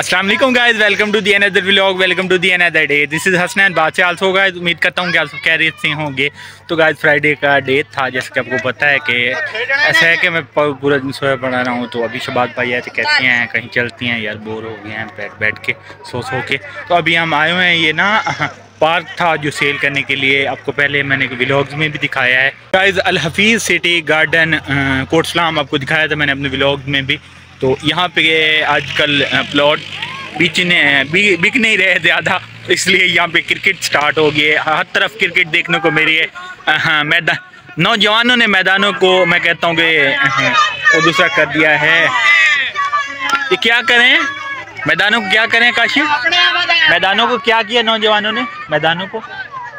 अस्सलाम वालेकुम guys, welcome to the another vlog, welcome to the another day. This is Hasnain Badshah also guys. उम्मीद करता हूँ कि आप सब खैरियत से होंगे। तो गाइस फ्राइडे का डे था, जैसे कि आपको पता है कि ऐसा है कि मैं पूरा दिन सोया पड़ा रहा हूँ। तो अभी शबाद भाई ऐसे कहती हैं कहीं चलती हैं यार, बोर हो गए हैं बैठ के सो के। तो अभी हम आए हुए हैं, ये ना पार्क था जो सेल करने के लिए। आपको पहले मैंने व्लॉग्स में भी दिखाया है guys. Al Hafeez City Garden कोटसलाम आपको दिखाया था मैंने अपने व्लॉग में भी। तो यहाँ पे आजकल प्लॉट बिक नहीं रहे ज़्यादा, इसलिए यहाँ पे क्रिकेट स्टार्ट हो गई है। हर तरफ क्रिकेट देखने को मिली है। मैदान नौजवानों ने मैदानों को मैं कहता हूँ कि वो दूसरा कर दिया है। ये क्या करें, मैदानों को क्या करें काशिम, मैदानों को क्या किया नौजवानों ने, मैदानों को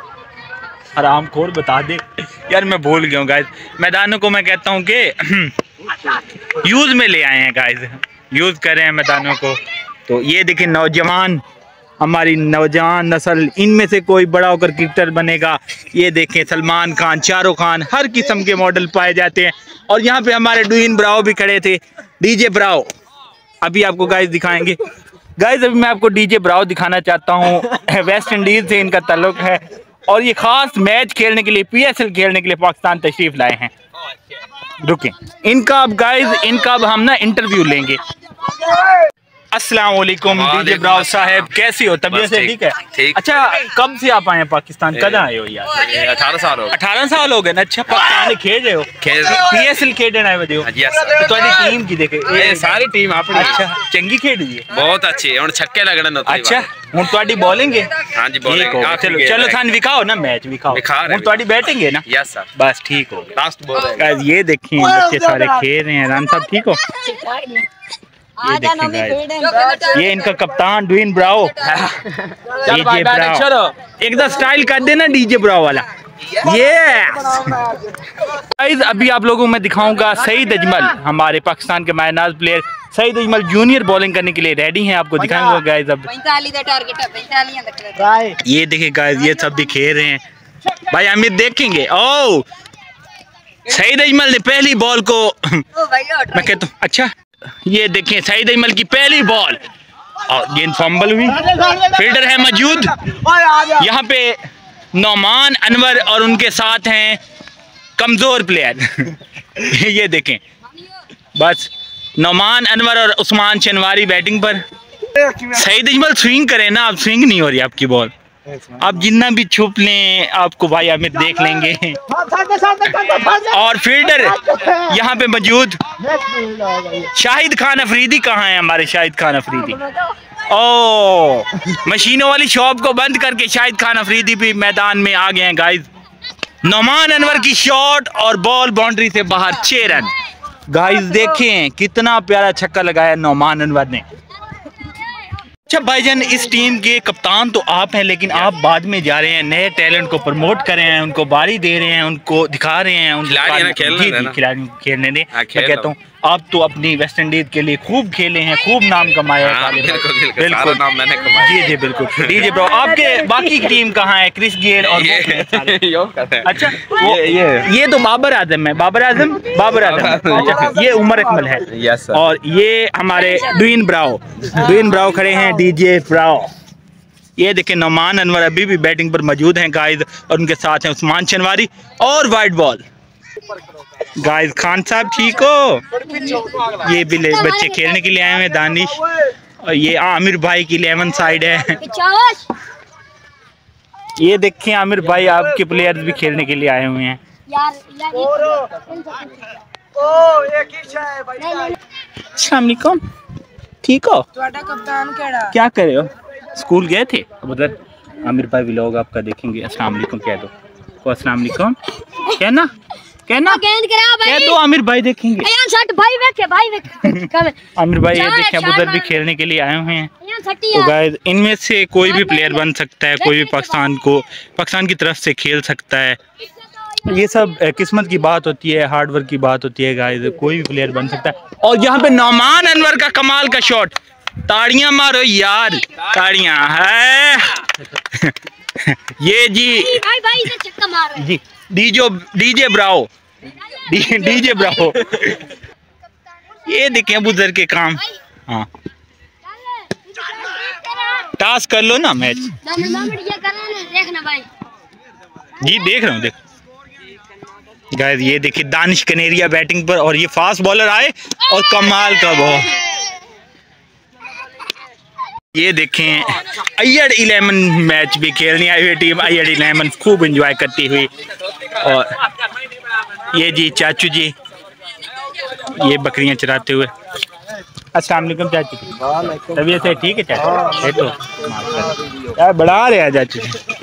हरामखोर बता दे यार, मैं भूल गया हूँ गाइस। मैदानों को मैं कहता हूँ कि यूज़ में ले आए हैं गाइस, यूज़ कर रहे हैं मैदानों को। तो ये देखिए नौजवान, हमारी नौजवान नस्ल, इनमें से कोई बड़ा होकर क्रिकेटर बनेगा। ये देखें सलमान खान, शाहरुख खान, हर किस्म के मॉडल पाए जाते हैं। और यहाँ पे हमारे ड्वेन ब्रावो भी खड़े थे, डीजे ब्रावो। अभी आपको गाइस दिखाएंगे गाइस। अभी मैं आपको डीजे ब्रावो दिखाना चाहता हूँ। वेस्ट इंडीज़ से इनका ताल्लुक है और ये ख़ास मैच खेलने के लिए, PSL खेलने के लिए पाकिस्तान तशरीफ़ लाए हैं। रुकें, इनका अब गाइस, इनका अब हम ना इंटरव्यू लेंगे। अस्सलाम वालेकुम डीजे ब्रावो साहब, कैसी हो, तबीयत से ठीक है? ठीक। अच्छा, कब से आप आए हैं पाकिस्तान, कब आए हो यार? 18 साल हो गए। 18 साल हो गए ना। अच्छा, पाकिस्तान खेल रहे हो, PSL खेलने आए हो? तो टीम की देखे सारी टीम अपनी अच्छा चंगी खेल रही है, बहुत अच्छी है। छक्के लगने। अच्छा हूँ तुहाडी बॉलिंग है? हाँ जी बॉलिंग। चलो थान विखाओ ना, मैच विखाओ। हूँ तुहाडी बैटिंग है ना? Yes sir. बस ठीक हो गया। Last ball. ये देखिए बच्चे सारे खेल रहे हैं। राम साहब ठीक हो? ये देखिए ये इनका कप्तान ड्वेन ब्रावो, डीजे ब्रावो। एकदम स्टाइल कर देना डीजे ब्रावो वाला। ये गाइस अभी आप लोगों में दिखाऊंगा सईद अजमल, हमारे पाकिस्तान के मायनाज player Saeed Ajmal junior bowling करने के लिए रेडी हैं। आपको दिखाऊंगा गाइस। अब ये देखिए गाइस, ये सब भी खेल रहे हैं भाई। अमित देखेंगे। ओ सईद अजमल ने पहली बॉल को मैं कहता हूँ, अच्छा ये देखें सईद अजमल की पहली बॉल और गेंद फंबल हुई। फील्डर है मौजूद यहाँ पे नौमान अनवर और उनके साथ हैं कमजोर प्लेयर। ये देखें बस नौमान अनवर और उस्मान शनवारी बैटिंग पर। सईद अजमल स्विंग करें ना, अब स्विंग नहीं हो रही आपकी बॉल। आप जितना भी छुप लें आपको भाई अमित देख लेंगे। और फील्डर यहाँ पे मौजूद शाहिद खान अफरीदी। कहाँ है हमारे शाहिद खान अफरीदी? ओ मशीनों वाली शॉप को बंद करके शाहिद खान अफरीदी भी मैदान में आ गए हैं गाइस। नौमान अनवर की शॉट और बॉल बाउंड्री से बाहर, 6 रन। गाइस देखें कितना प्यारा छक्का लगाया नौमान अनवर ने। अच्छा भाईजान, इस टीम के कप्तान तो आप हैं, लेकिन आप बाद में जा रहे हैं, नए टैलेंट को प्रमोट कर रहे हैं, उनको बारी दे रहे हैं, उनको दिखा रहे हैं, खिलाड़ियों को खेलने दें। मैं कहता हूँ आप तो अपनी वेस्ट इंडीज के लिए खूब खेले हैं, खूब नाम कमाया है। बिल्कुल नाम मैंने कमाया। जी बिल्कुल। डीजे ब्रो, आपके बाकी की टीम कहाँ है? क्रिस गेल और अच्छा ये तो बाबर आजम है, बाबर आजम। अच्छा ये उमर अकमल है। और ये हमारे ड्वेन ब्रावो खड़े हैं, डीजे ब्रावो। ये देखें नौमान अनवर अभी भी बैटिंग पर मौजूद हैं गाइस, और उनके साथ हैं उस्मान शनवारी और वाइट बॉल। गाइस खान साहब ठीक हो? ये भी बच्चे खेलने के लिए आए हुए हैं, दानिश। और ये आमिर भाई की 11 साइड है। ये देखें आमिर भाई, आपके प्लेयर्स भी खेलने के लिए आए हुए हैं। अस्सलाम वालेकुम, ठीक हो? क्या कर रहे हो? स्कूल गए थे? उधर आमिर भाई व्लॉग आपका देखेंगे। अस्सलाम वालेकुम कह दो, अस्सलाम वालेकुम कहना कह दो, आमिर भाई देखेंगे। आमिर भाई ये देखें उधर भी खेलने के लिए आए हुए हैं। तो गाइस इनमें से कोई भी प्लेयर बन सकता है, कोई भी पाकिस्तान की तरफ से खेल सकता है। ये सब किस्मत की बात होती है, हार्डवर्क की बात होती है गाइस, कोई भी प्लेयर बन सकता है। और यहाँ पे नौमान अनवर का कमाल का शॉट, ताड़ियां मारो यार, ताड़ियां है। ये जी जी डीजे ब्रावो, डीजे ब्रावो। ये देखें अबू जर के काम। हाँ टास्क कर लो ना मैच। देखना भाई जी देख रहा हूँ, देख गाइस ये देखिए दानिश कनेरिया बैटिंग पर, और ये फास्ट बॉलर आए और कमाल का बॉल। ये देखें अय्यर 11 मैच भी खेलने आई हुई टीम अय्यर 11 खूब एंजॉय करती हुई। और ये जी चाचू जी ये बकरियां चराते हुए। अस्सलाम वालेकुम चाचू, तबीयत है ठीक है चाचू? है तो यार बढ़ा रहे हैं चाचू।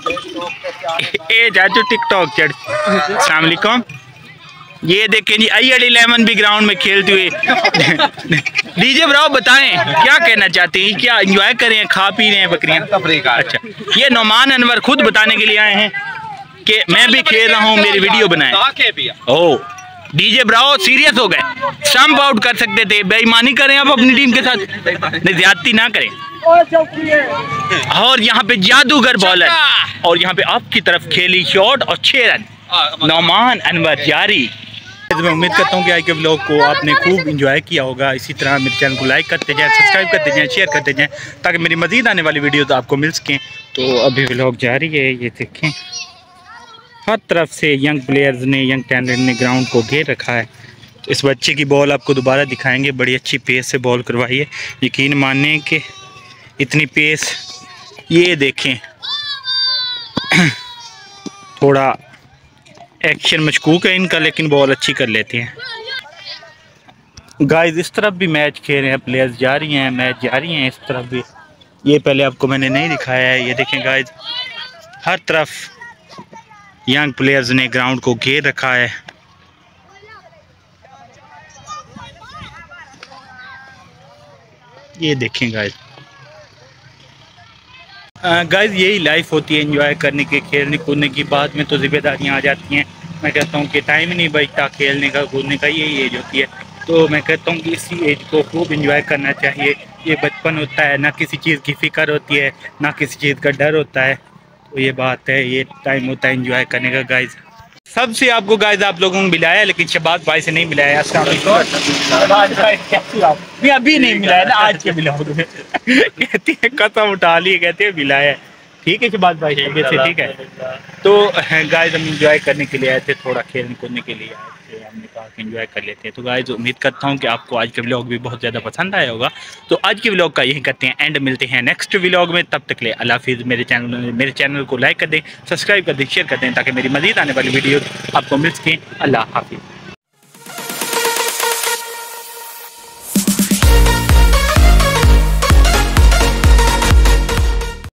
ए चाचू टिकटॉक चढ़। अस्सलाम वालेकुम। ये देखें जी अय्यर 11 भी ग्राउंड में खेलते हुए। डीजे ब्रो बताएं क्या कहना चाहते हैं, क्या एंजॉय कर रहे हैं, खा पी रहे हैं बकरियां? अच्छा, ये नौमान अनवर खुद बताने के लिए आए हैं कि मैं भी खेल रहा हूँ, मेरी वीडियो बनाएं। ओ डीजे ब्राओ सीरियस हो गए, स्टंप आउट कर सकते थे, बेईमानी करें आप अपनी टीम के साथ, नहीं ज्यादती ना करें। और यहाँ पे जादूगर बॉलर, और यहाँ पे आपकी तरफ खेली शॉट और 6 रन, नौमान अनवर जारी। मैं उम्मीद करता हूँ कि आज के व्लॉग को आपने खूब इंजॉय किया होगा। इसी तरह मेरे चैनल को लाइक करते जाएं, सब्सक्राइब करते जाएं, शेयर करते जाएं, ताकि मेरी मज़ीद आने वाली वीडियोस आपको मिल सकें। तो अभी व्लॉग जारी है, ये देखें हर तरफ से यंग प्लेयर्स ने, यंग टैलेंट ने ग्राउंड को घेर रखा है। तो इस बच्चे की बॉल आपको दोबारा दिखाएंगे, बड़ी अच्छी पेस से बॉल करवाई है, यकीन माने कि इतनी पेस। ये देखें थोड़ा एक्शन मशकूक है इनका, लेकिन बॉल अच्छी कर लेते हैं। गाइस इस तरफ भी मैच खेल रहे हैं, प्लेयर्स जा रही हैं, मैच जारी हैं इस तरफ भी। ये पहले आपको मैंने नहीं दिखाया है, ये देखें गाइस हर तरफ यंग प्लेयर्स ने ग्राउंड को घेर रखा है। ये देखें गाइस गाइस यही लाइफ होती है, एंजॉय करने के, खेलने कूदने की। बाद में तो जिम्मेदारियां आ जाती हैं। मैं कहता हूँ कि टाइम ही नहीं बचता खेलने का कूदने का, यही एज होती है। तो मैं कहता हूँ कि इसी एज को खूब एंजॉय करना चाहिए। ये बचपन होता है, ना किसी चीज़ की फ़िक्र होती है, ना किसी चीज़ का डर होता है। तो ये बात है, ये टाइम होता है एंजॉय करने का गाइस। सबसे आपको गाइस आप लोगों को मिलाया, लेकिन शहबाज भाई से नहीं मिलाया। नहीं अभी नहीं मिलाया ना, आज के ब्लॉग में कहती है कसम उठा ली, कहते हैं मिलाया। ठीक है शहबाज भाई तबीयत से ठीक है? तो गाइस हम एंजॉय करने के लिए आए थे, थोड़ा खेलने कूदने के लिए आए थे, हमने कहा कि एंजॉय कर लेते हैं। तो गाइस उम्मीद करता हूँ कि आपको आज का व्लॉग भी बहुत ज़्यादा पसंद आया होगा। तो आज के व्लॉग का यही करते हैं एंड, मिलते हैं नेक्स्ट व्लॉग में। तब तक ले अल्लाह हाफिज़। मेरे चैनल को लाइक कर दें, सब्सक्राइब कर दें, शेयर कर दें, ताकि मेरी मज़ीद आने वाली वीडियो आपको मिल सकें। अल्लाह हाफिज़।